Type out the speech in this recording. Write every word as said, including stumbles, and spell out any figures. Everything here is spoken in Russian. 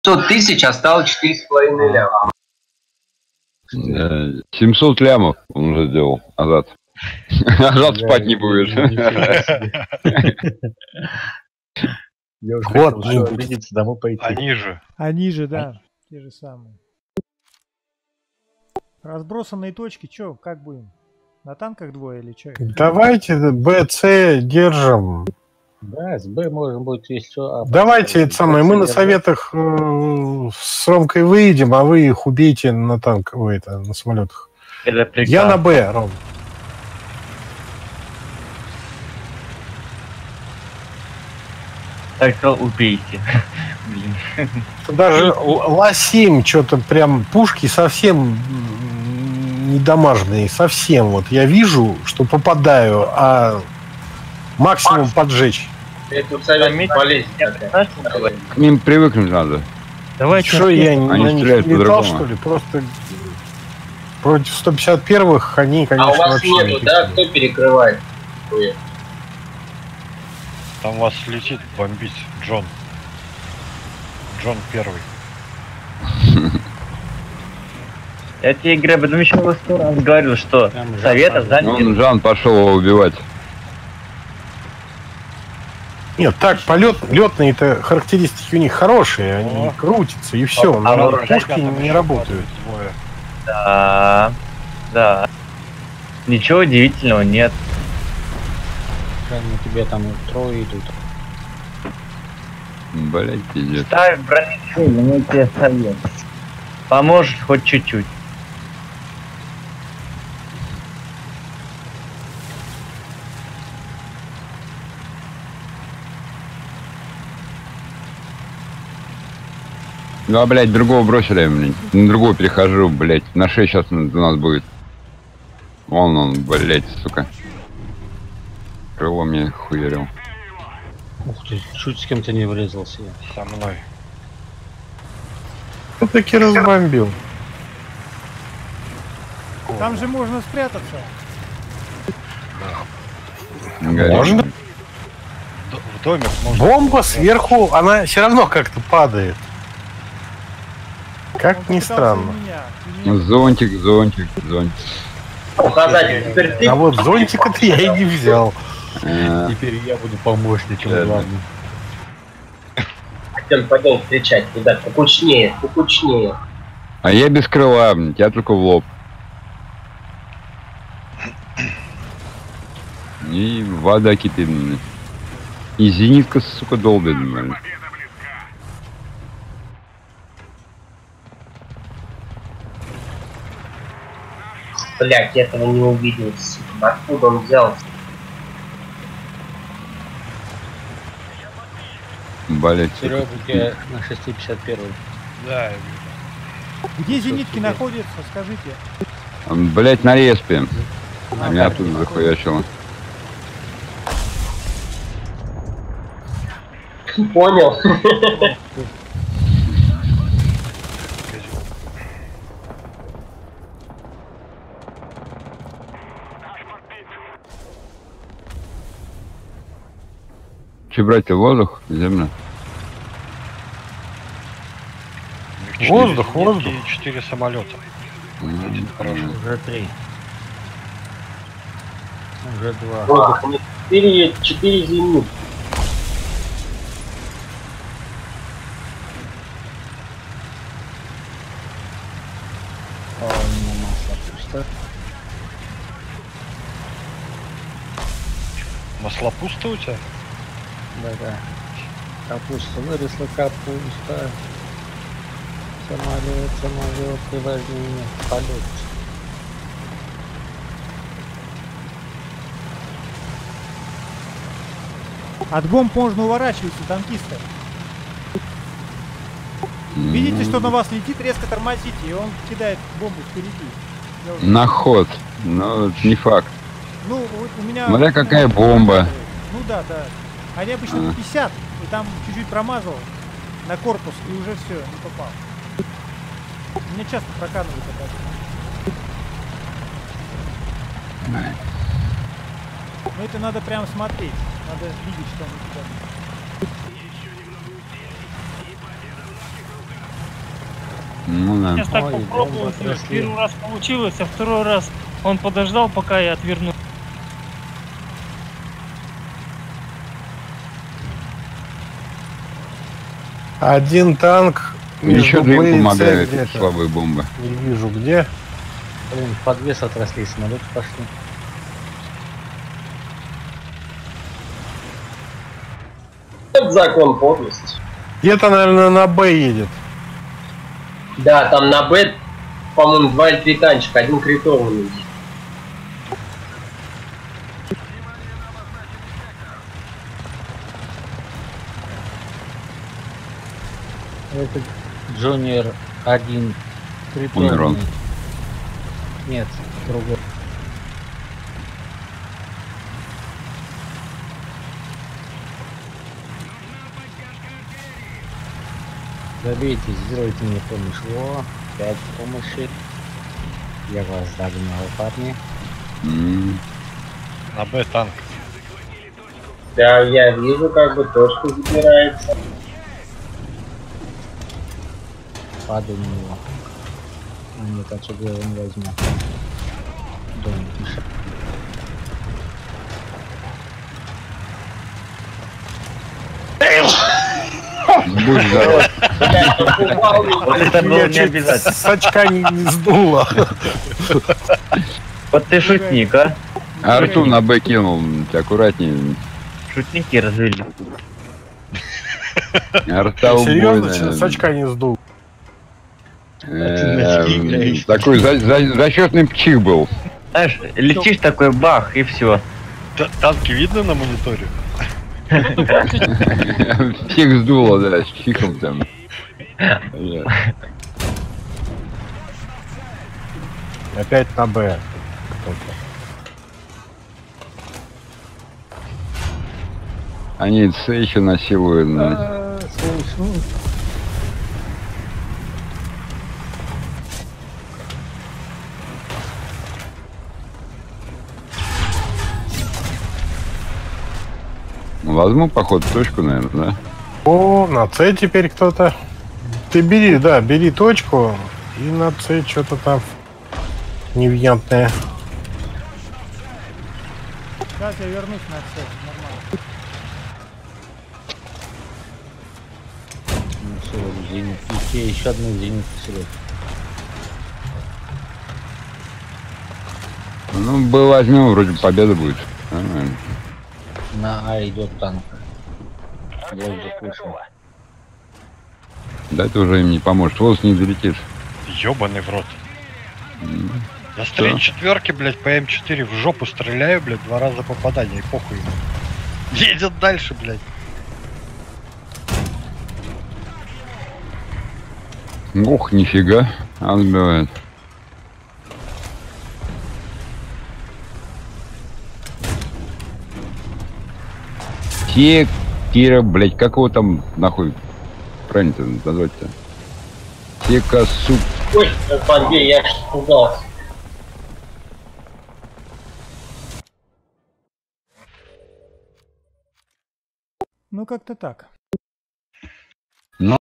пятьсот тысяч, а стало четыре с половиной ляма. семьсот лямов он уже сделал, Азат. Азат спать не будешь. Я уже хотел еще обидеться, домой пойти. Они же. Они же, да. Те же самые. Разбросанные точки, чё, как будем? На танках двое или чё? Давайте БЦ держим. Да, с Б можно будет, если что. А Давайте это самое, мы на советах э, с Ромкой выйдем, а вы их убейте на танк, ой, это, на самолетах. Я на Б, Ром. Так что убейте. Блин. Даже Ла-семь, что-то прям пушки совсем недамажные, совсем. Вот я вижу, что попадаю, а максимум Макс. Поджечь. Это совет полезет. К ним привыкнуть надо. Давайте. Что я не, не летал, что ли? Просто против сто пятьдесят первых они, конечно, а у вас вообще нету, не да? Кто перекрывает? Там вас летит бомбить Джон. Джон первый. Я тебе, Грэб, потом еще сто раз говорил, что советов заняли. Он Жан пошел его убивать. Нет, так, полет, летные-то характеристики у них хорошие, они О. крутятся и все, но а пушки не работают. Да, да. Ничего удивительного нет. У тебя там трое идут. Блять, пиздец. Ставь бронецель, ну тебе совет. Поможет хоть чуть-чуть. Ну а, блядь, другого бросили, блядь. На другого перехожу, блядь. На шесть сейчас у нас будет. Вон он, блядь, сука. Крыло мне хуярил. Ух ты, чуть с кем-то не врезался я. Со мной. Кто таки разбомбил? Там же можно спрятаться. Да. Можно? В доме можно. Бомба сверху, она все равно как-то падает. Как Он ни странно. Меня. Зонтик, зонтик, зонтик. Указатель, теперь ты... А вот зонтика-то я и не взял. А... Теперь я буду помощником, да, главным. Пойдем, пойдем встречать, ребят, покучнее, покучнее. А я без крыла, я только в лоб. И вода кипит. И зенитка, сука, долбит, блин. Блять, я этого не увидел, сука. Откуда он взялся? Блять. Серега, у тебя на шесть пятьдесят один. Да, я вижу. Где зенитки находятся, скажите? Блять, на респе. А меня тут захуячило. Понял. Че, братья, воздух, земля? Воздух, воздух. Четыре самолета. Mm-hmm. Хорошо, уже три. Уже два. Воздух, у них четыре, четыре зенит. А у меня масло пусто. Масло пусто у тебя? Да-да. Капуста выросла, капуста. Самолет, самолет, ты возьми меня в полет. От бомб можно уворачиваться, танкисты. Видите, что на вас летит, резко тормозите, и он кидает бомбу впереди. Уже... На ход. Но это не факт. Ну, вот у меня... Смотря какая бомба. Ну да, да. Они обычно по пятьдесят, и там чуть-чуть промазал на корпус, и уже все, не попал. Меня часто проканывают это. Но это надо прям смотреть. Надо видеть, что он у тебя. Ну да. Сейчас так Ой, попробовал, бомба отросли. первый раз получилось, а второй раз он подождал, пока я отверну. Один танк. Еще между две Б и С помогают где-то. слабые бомбы. Не вижу где. Блин, в подвес отросли, самолеты пошли. Это закон подлости. Где-то, наверное, на Б едет. Да, там на Б, по-моему, два или три танчика, один критованный. Это Джуниор один. Умер он. Нет, другой. Забейте, сделайте мне помощь. О, пять помощи. Я вас догнал, парни. М. На Б танк. Да, я вижу, как бы точку забирается. Падаю на него. А нет, отсюда я его не возьму. Домик мешает. Будь здоров. Блядь, ну, упал, Вот это было Я не чуть обязательно. с очка не, не сдуло. Вот ты шутник, а? Арту на Б кинул, аккуратнее. Шутники развели. Арта Серьезно, убойная. с очка не сдул. Эм, Такой за- за- зачетный пчих был. Знаешь, летишь такой бах и все. Т- Танки видно на мониторе? Пчих сдуло, да, с чихом там. Да. Опять на Б. Они С еще насилуют. да. А, слышу. Возьму поход в точку, наверное, да? О, на С теперь кто-то. Ты бери, да, бери точку. И на С что-то там невнятное. Сейчас я вернусь на С. Нормально. Ну все, зенит. И еще одну зенит поселить. Ну, Б возьмем, вроде победа будет. Нормально. На А идет танк. Воздух вышел. Да это уже им не поможет. Воз не долетишь. Ёбаный в рот. М. Я с три четверки, блядь, по М четыре в жопу стреляю, блядь, два раза попадания, и похуй ему. Едет дальше, блядь. Ух, нифига. Он сбивает. Те, Кира, блядь, как его там нахуй правильно-то назвать-то? Тека, суп. ой, Бандей, я аж испугался. Ну как-то так.